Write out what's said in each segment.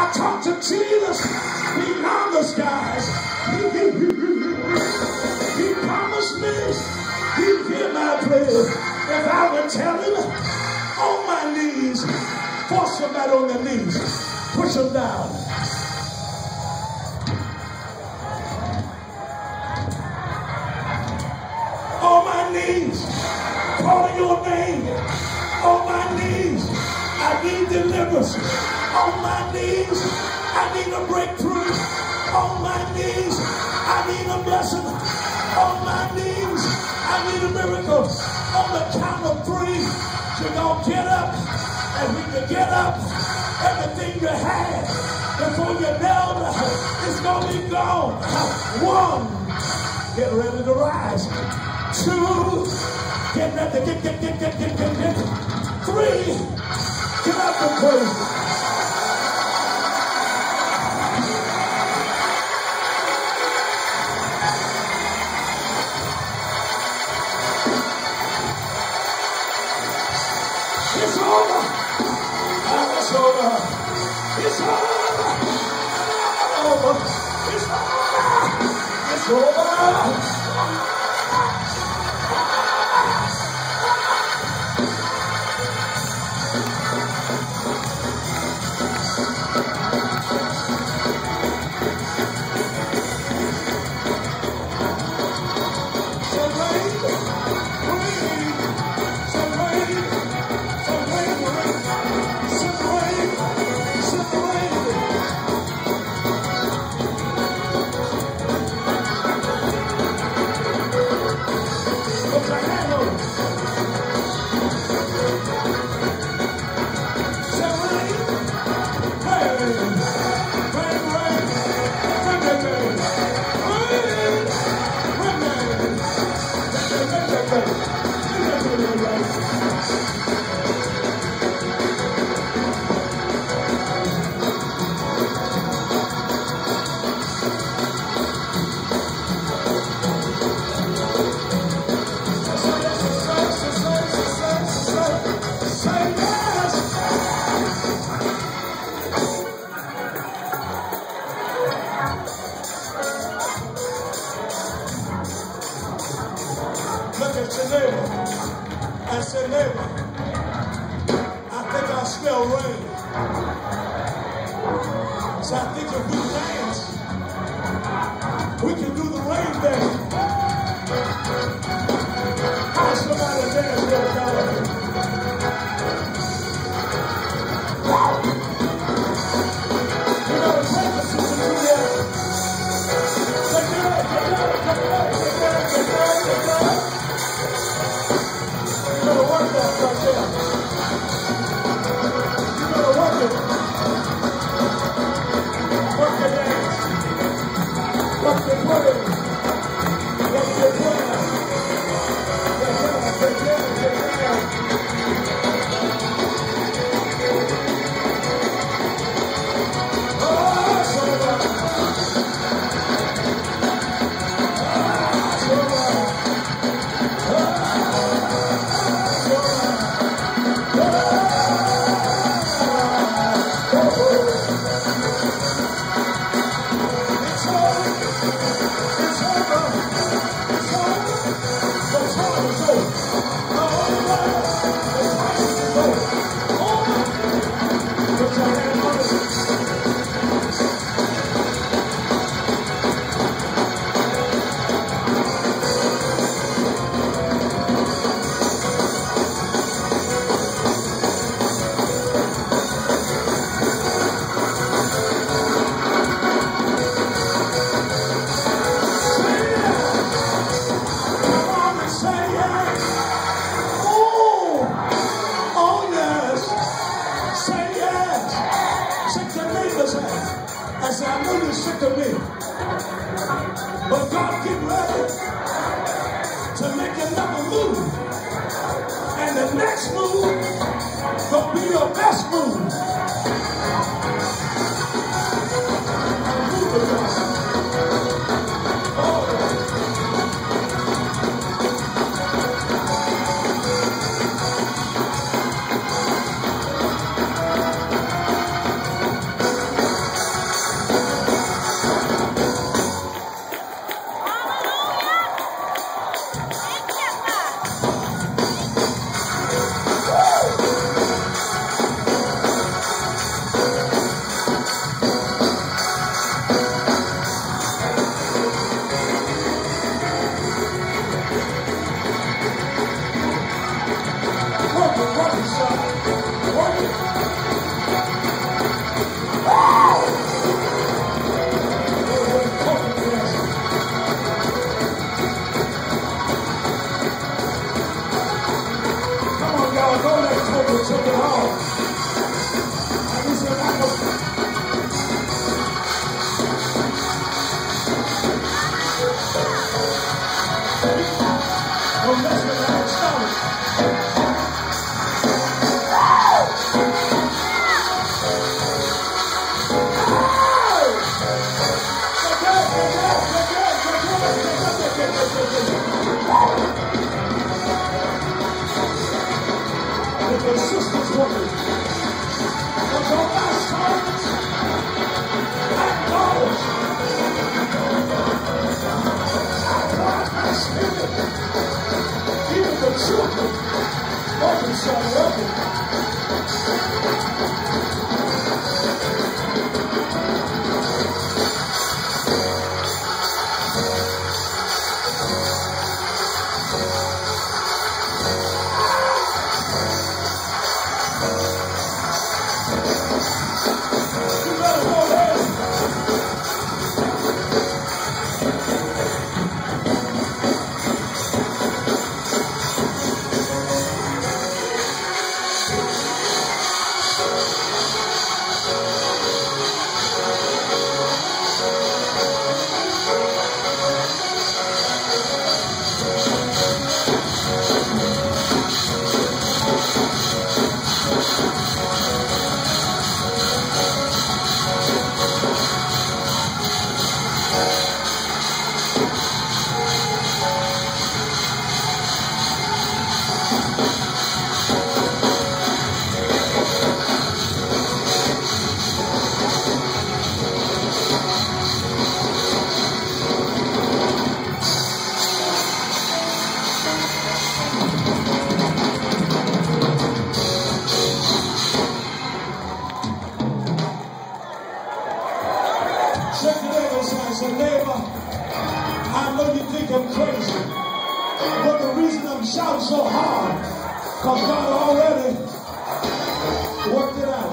I talked to Jesus beyond the skies. He promised me he'd hear my prayer if I would tell him on my knees. Force somebody on their knees. Push them down. On my knees. Calling your name. On my knees. I need deliverance. On my knees. I need a breakthrough. On my knees. I need a blessing. On my knees. I need a miracle. On the count of 3, you're going to get up. And when you get up, everything you had before you knelt is going to be gone. 1, get ready to rise. 2, get ready to get. 3, get up and praise. It's over. It's over. It's over. It's over. It's over. Look at your neighbor and say, neighbor, I think I smell rain. So I think if we dance, we can do the rain dance. How somebody dance right now? You gotta practice it to do that. Check it out, check it out, check it out, check it out, check it out, check it out. You gotta work that right there. You gotta work it. Work your dance. Work your praise. Work your prayer. I said, I know you're sick of me, but God get ready to make another move. And the next move will be your best move. Shake your neighbor's hand and say, neighbor, I know you think I'm crazy, but the reason I'm shouting so hard, because God already worked it out.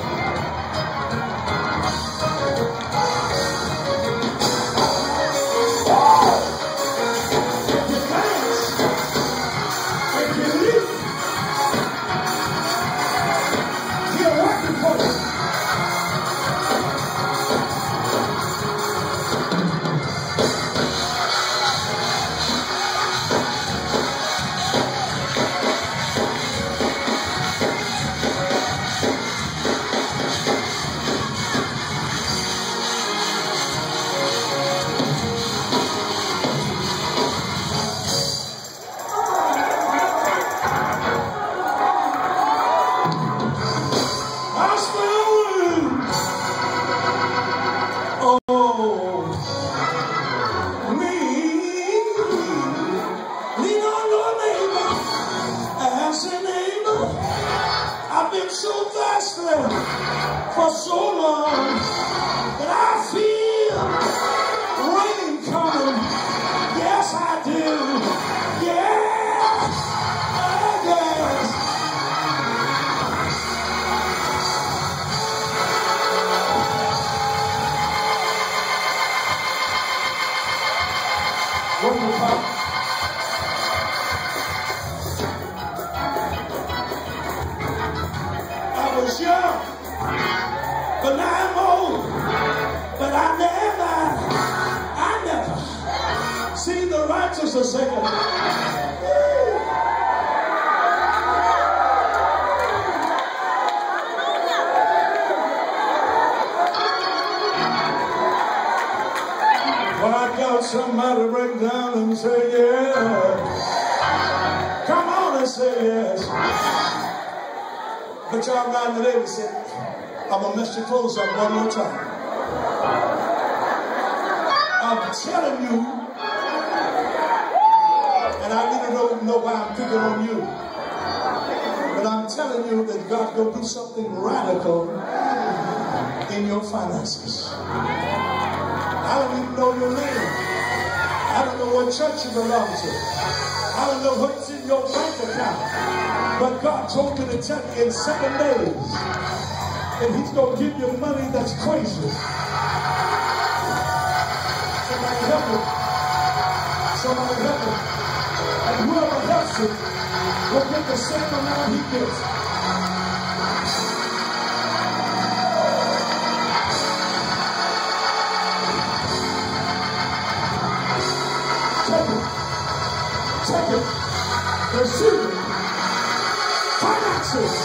If you dance, if you leap, he'll work it for you. I've been so thirsty for so long that I feel rain coming. Yes, I do. Yes, yes. One more time. Young, but now I'm old, but I never see the righteous forsaken. Well, I got somebody break down and say, yeah. Come on and say yes. But y'all riding the lady said, I'm going to mess your clothes up one more time. I'm telling you, and I really don't know why I'm picking on you, but I'm telling you that God's going to do something radical in your finances. I don't even know your name. I don't know what church you belong to. I don't know what's in your bank account. But God told me to tell you in 7 days, and he's going to give you money that's crazy. Somebody help him. Somebody help him. And whoever helps him will get the same amount he gets. Take it. Receive it. Finances.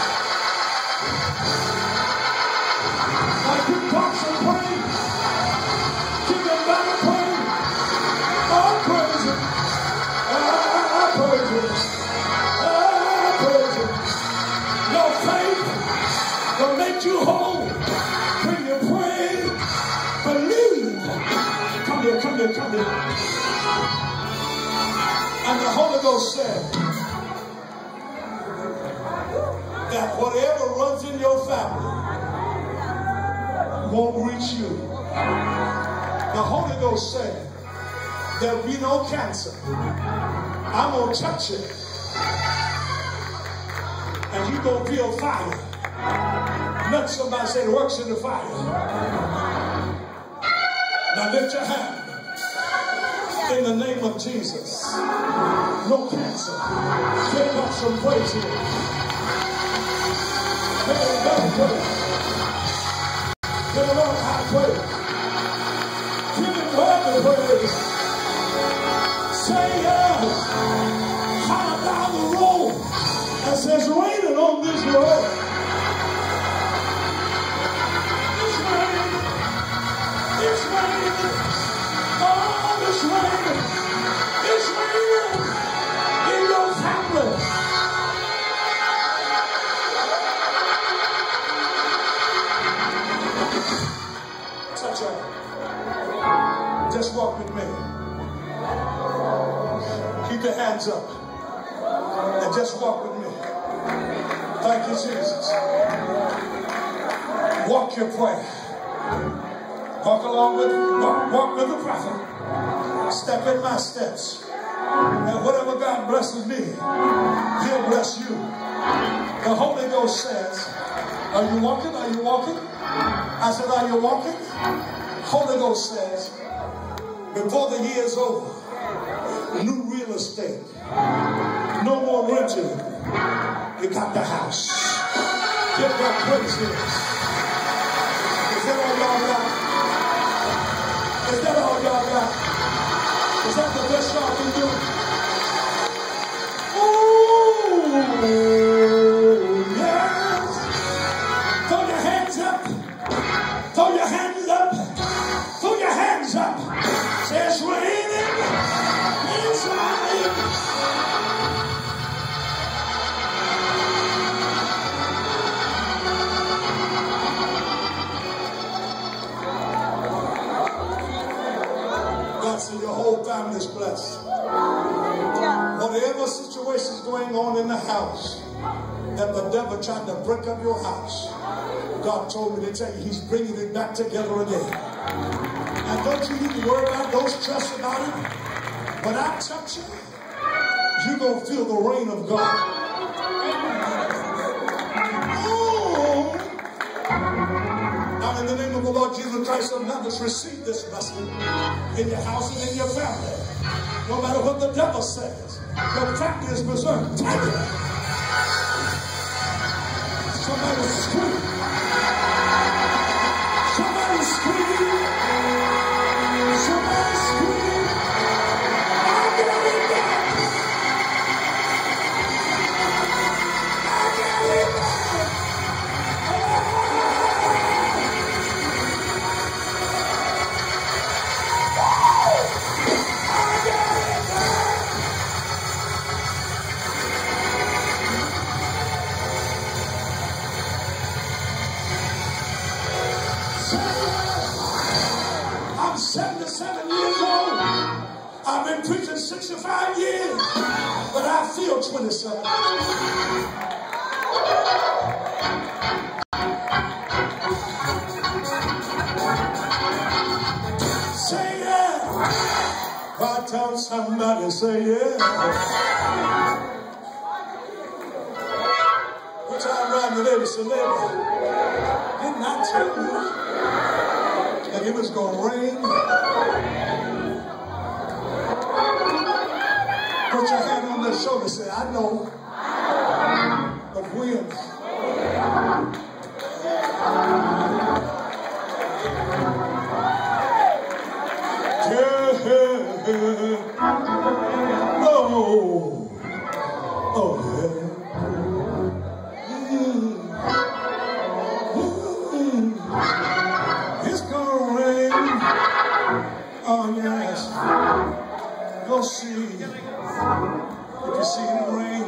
Like you talk some praise, give them back a praise. Oh, praise it. Praise it. Praise it. Your faith will make you whole. When you pray, believe. Come here, come here, come here. And the Holy Ghost said that whatever runs in your family won't reach you. The Holy Ghost said there'll be no cancer. I'm going to touch it. And you're going to feel fire. Let somebody say it works in the fire. Now lift your hand. In the name of Jesus. No cancer. Take up some praise here. Give the Lord praise. Give the Lord high praise. Give him worthy praise. Say yes. High down the road and says raining on this road. It's raining. It's raining. Oh, it's raining. It's raining in your family. Touch her. Just walk with me. Keep your hands up. And just walk with me. Thank you, Jesus. Walk your prayer. Walk with the prophet. Step in my steps. And whatever God blesses me, he'll bless you. The Holy Ghost says, are you walking? Are you walking? I said, are you walking? Holy Ghost says, before the year is over, new real estate. No more renting. You got the house. Give God praise here. Is that all y'all got? Is that all y'all got? Is that the best y'all can do? Ooh, yes. Throw your hands up. Throw your hands up. Throw your hands up. Say it's raining inside. God said your whole family is blessed. Whatever situation is going on in the house, that the devil tried to break up your house, God told me to tell you he's bringing it back together again. And don't you need to worry about it, don't stress about it. When I touch you, you're going to feel the rain of God. Oh. Now in the name of the Lord Jesus Christ of Nazareth, receive this blessing in your house and in your family. No matter what the devil says, your family is preserved. Take it. Somebody scream. Somebody scream. Somebody scream. I'm getting back. I'm getting back. I'm 77 years old. I've been preaching 65 years, but I feel 27. Say yeah. God tell somebody, say yeah. Put your arm around the lady, say, lady, didn't I tell you that it was going to rain? Put your hand on their shoulder, say, I know. But when? Oh, yeah. It's gonna rain. Oh, yes. Go see. If you see the rain,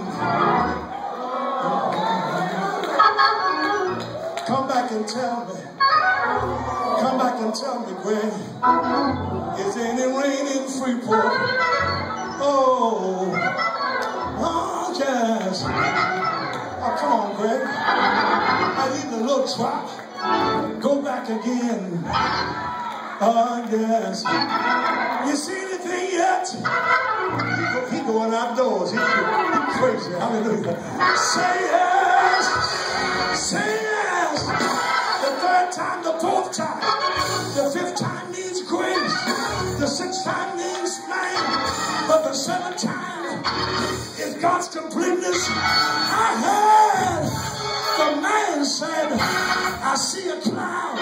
come back and tell me. Come back and tell me, Greg. Is there any rain in Freeport? Oh, yes. Oh, come on, Greg. I need a little drop. Go back again. Oh, yes. You see anything yet? He going outdoors. He crazy. Hallelujah. Say yes. Say yes. The third time, the fourth time. The fifth time means grace. The sixth time means man. But the seventh time is God's completeness. I heard the man said, I see a cloud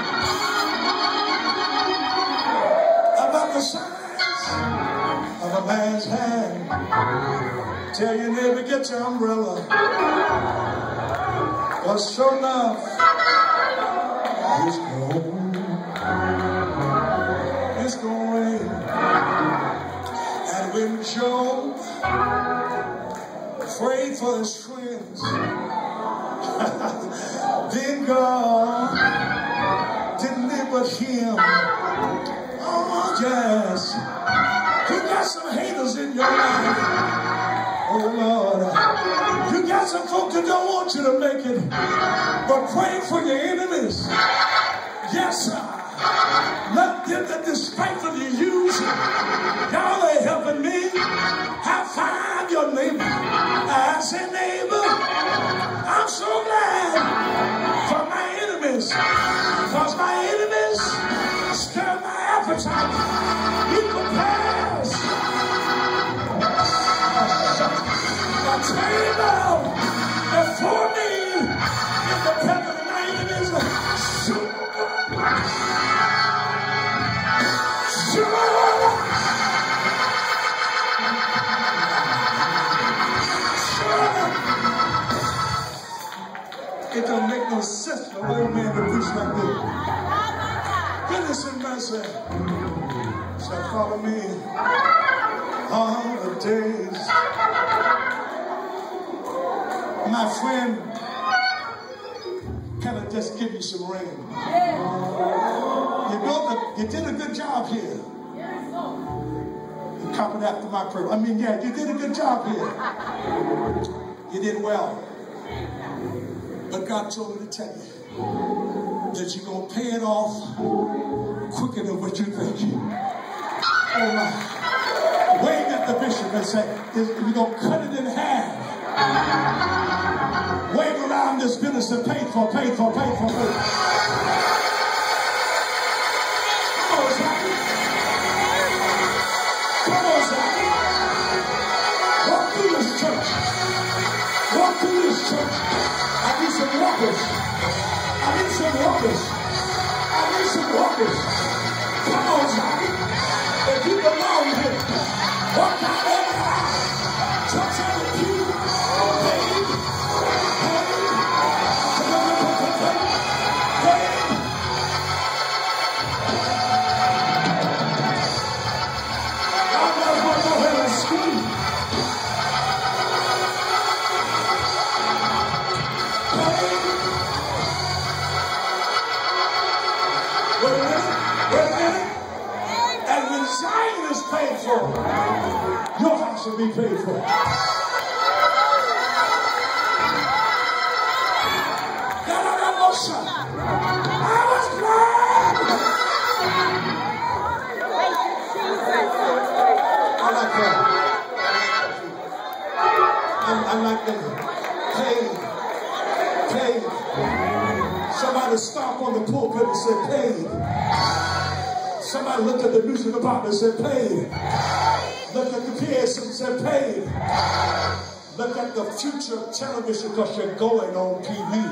about the size of a man's hand. Tell your neighbor, get your umbrella. Well, sure enough, it's cold. It's going to rain. And when Job prayed for his friends, then God didn't live with him. Oh, yes. You got some haters in your life. Oh, Lord. You got some folks that don't want you to make it. But pray for your enemies. Yes, sir. Let came out before me in the present name is It don't make no sense for a white man to preach like this. Goodness and mercy shall follow me all the days. My friend, can I just give you some rain? You did a good job here. You copied after my prayer. I mean, yeah, you did a good job here. You did well. But God told me to tell you that you're going to pay it off quicker than what you think. Oh my. Wave at the bishop and say, you're going to cut it in half. Wave around this business and pay for. Come on, Zach. Come on, Zach. Walk through this church. Walk through this church. I need some walkers. Come on, Johnny. If you belong here, walk out every house. Touch every pew. I might as well go ahead and scream. Wait a minute. And when Zion is paid for, your house will be paid for. I was glad. I like that. I like that. Paid. Somebody stopped on the pulpit and said, paid. Somebody looked at the music department and said, paid. Looked at the PS and said, paid. Look at the future of television because you're going on TV.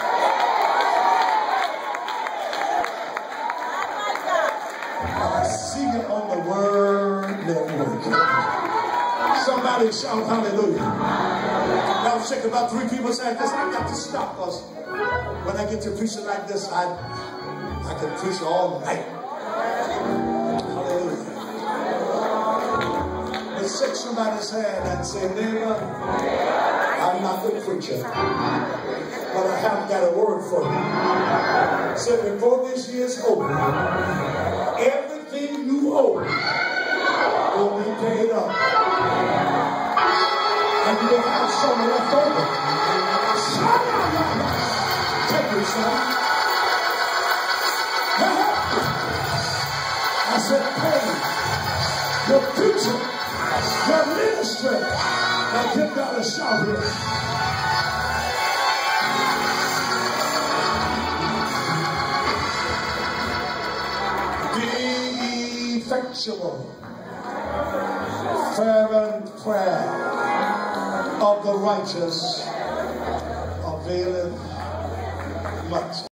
I see it on the Word Network. Somebody shout hallelujah. Now I'm sick about 3 people saying this. I got to stop us. When I get to preaching like this, I can preach all night. Hallelujah. But shake somebody's hand and say, neighbor, I'm not the preacher, but I have got a word for you. Say, before this year's over, everything you owe will be paid up. And you will have some left over. Take it, son. I said, pay your future, your ministry. Now give God a shout here. The effectual, fervent prayer of the righteous availeth much.